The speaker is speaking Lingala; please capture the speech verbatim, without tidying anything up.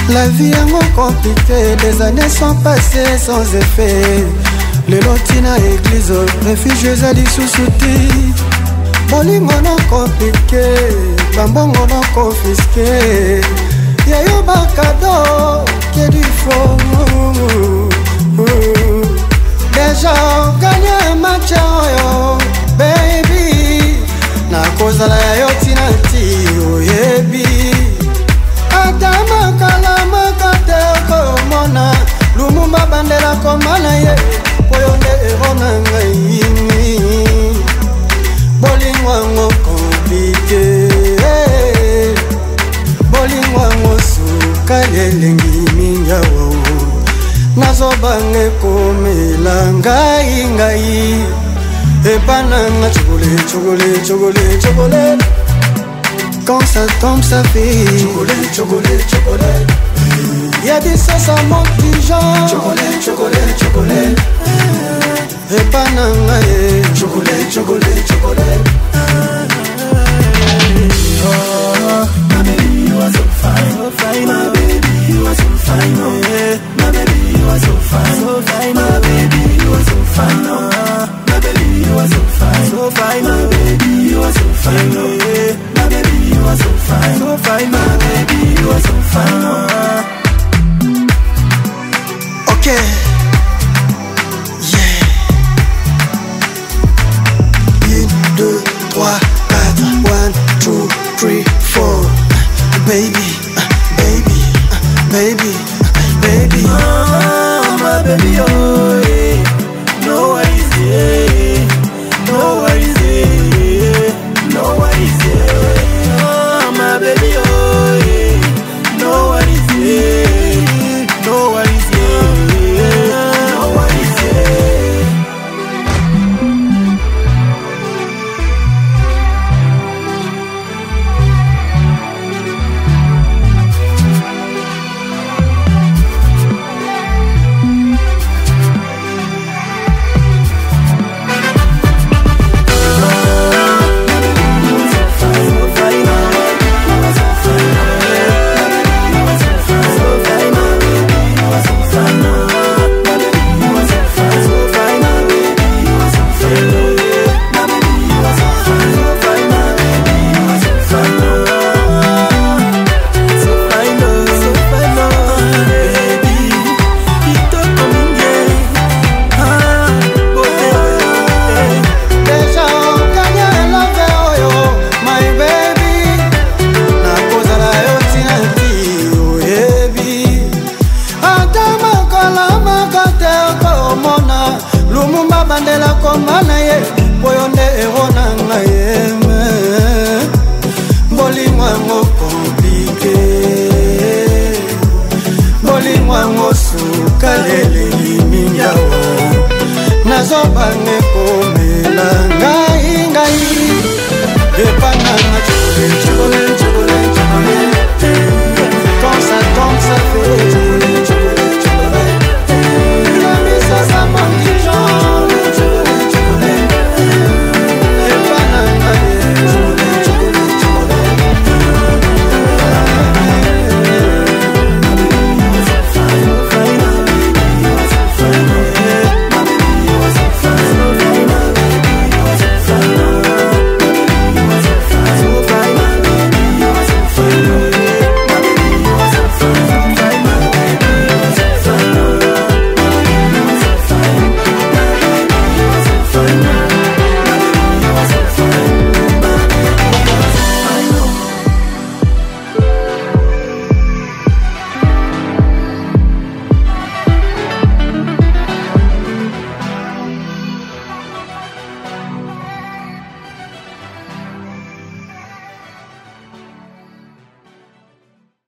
La vie est compliquée, des années sont passées sans effet. Les lotina église, réfugiés à l'issoussouti. Bolingo non compliqué, bambongo non confisqué. Yayo bakado, qui est du faux. Déjà gagné un match, baby. Na cause la yayo tinati, oh yebi. Adama kalama kate komona, Lumumba bandera komana ye, poyonde erona ngaini. Bolingwa ngo compliqué, bolingwa ngo suka lelengi minyawo. Nazobange komela ngai ngai, epananga chocolate chocolate chocolate chocolate. Quand ça tombe ça fait chocolate chocolate chocolate. Y'a des sauces à mon pigeon. Chocolate chocolate chocolate. Epananga ye chocolate chocolate chocolate. Oh, my baby, you are so fine, so fine. My baby, you are so fine. Oh, yeah. My baby, you are so fine, so fine. My baby, you are so fine. Oh, my baby, you are so fine, so fine. My baby, you are so fine. Oh, yeah. My baby, you are so fine, so fine. My baby, you are so fine. Oh. Okay. Yeah. Un, deux, trois, quatre. One, two, three, four. Baby, baby, baby, baby. Oh, my baby, oh, yeah. No worries, yeah. No worries, yeah. No worries, yeah. Oh, my baby, oh, yeah. No worries, yeah. No worries, yeah. No worries, yeah. Lumumba bandela komana ye, poyonde erona ngaye. Bolingwa ngo compliqué, bolingwa ngo suka lelengi minyawo. Nazobange komela nga